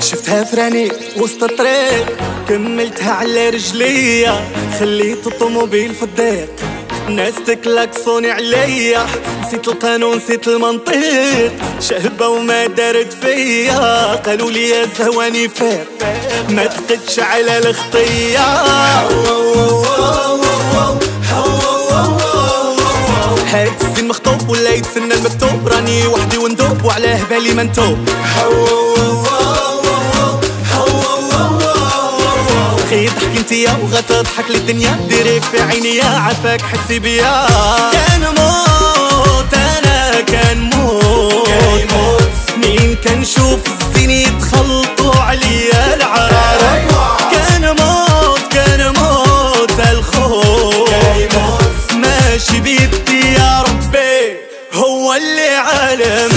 شفتها فراني وسط الطريق كملتها على رجليا، خليت الطوموبيل في الضيق، الناس تكلاكسوني عليا، نسيت القانون نسيت المنطق، شهبة وما دارت فيا، قالوا لي يا زهواني فات ما تقدش على الخطية. هاد السن مخطوب ولا يتسنى المكتوب، راني وحدي وندوب وعلاه بالي ما نتوب. خي ضحك انتيا وغتضحك للدنيا، ديري في عينيا عافاك حسي بيا. كان موت انا كان موت، مين كنشوف الزين يتخلطوا عليا العرارة. كان موت الخوف ماشي بيدي يا ربي هو اللي عالم.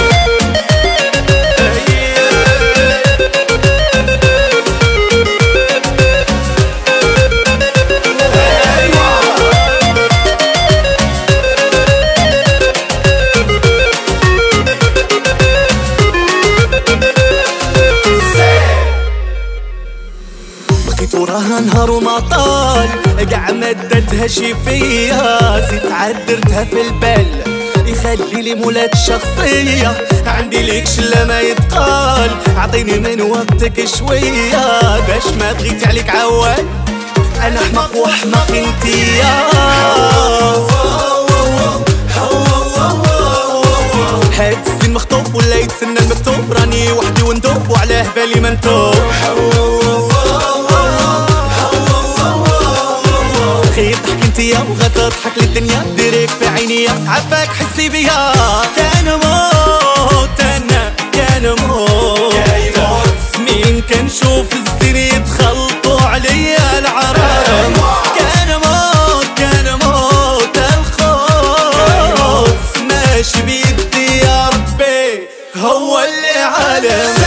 وراها نهار وما طال، قاع مدتها شي فيا، زيد عدرتها في البال يخلي لي مولات الشخصية. عندي ليك شلا ما يتقال، عطيني من وقتك شوية باش ما بغيت عليك عوال، انا حماق وحماق انتيا. هاد السن مخطوب ولا يتسنى المكتوب، راني وحدي وندوب وعلاه بالي ما نتوب. خي ضحك انتيا وغتضحك للدنيا، ديريك في عينيا عافاك حسي بيا. كان موت انا كان موت، مين كنشوف الزين يتخلطوا عليا العرام. كان موت الخوف ماشي بيدي يا ربي هو اللي عالم.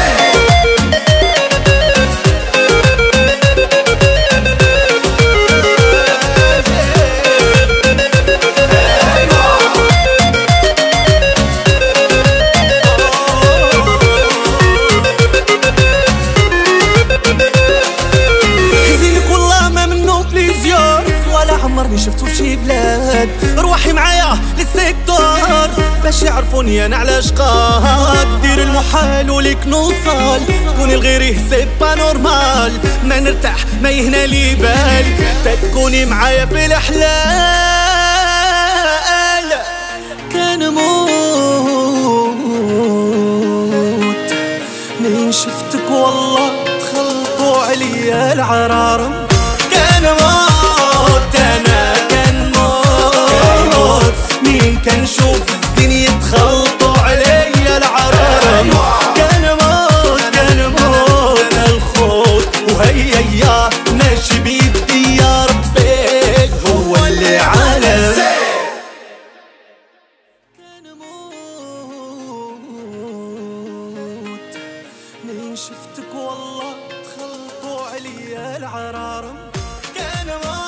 عمرني شفتو فشي بلاد، روحي معايا للسيكتور باش يعرفوني انا علاش قاد. دير المحال وليك نوصل، كوني لغيري سي با نورمال، ما نرتاح ما يهنا لي بال، تكوني معايا في الاحلال. كان موت من شفتك والله تخلطوا عليا العرارم. كان موت انا كان موت، مين كنشوف الزين يتخلطوا عليا العرارم. كان موت الخوت وهيا ماشي بيدي يا ربي هو اللي عالم. كان موت من شفتك والله تخلطوا عليا العرارم. كان